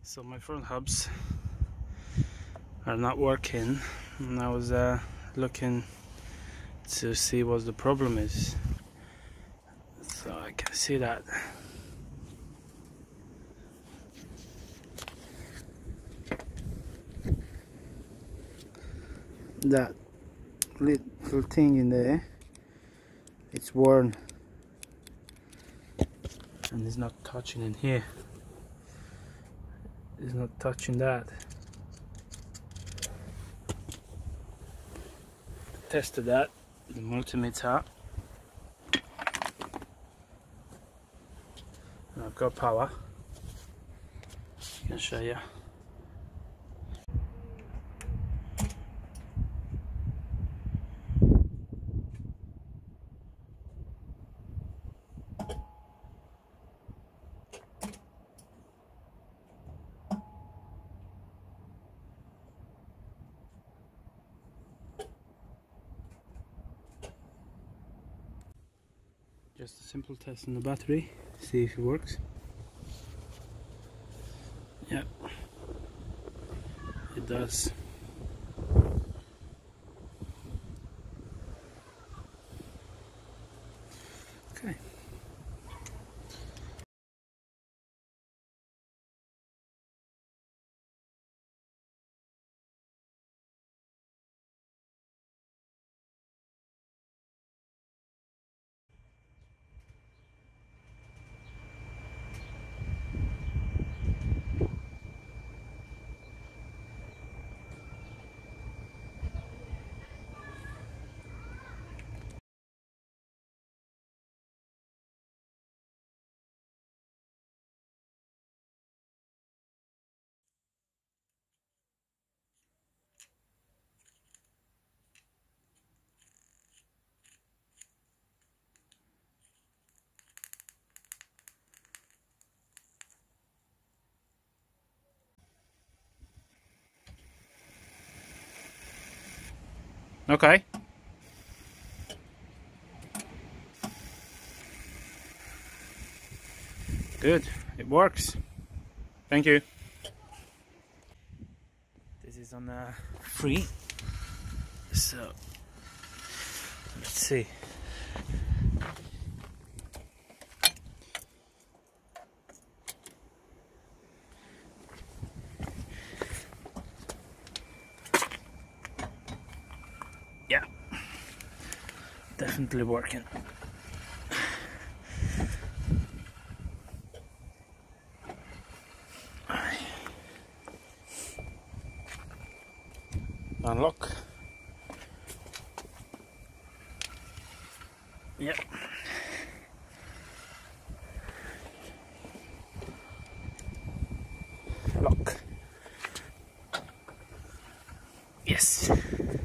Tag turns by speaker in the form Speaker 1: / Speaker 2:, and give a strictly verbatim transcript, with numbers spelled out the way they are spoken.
Speaker 1: So my front hubs are not working, and I was uh, looking to see what the problem is. So I can see that that little thing in there, it's worn and it's not touching in here. It's not touching that. Tested that, the multimeter, and I've got power. I can show you. Just a simple test on the battery, see if it works. Yeah, it does. Okay. Okay. Good, it works. Thank you. This is on uh, free. So let's see. Yeah, definitely working. Unlock. Yep. Lock. Yes.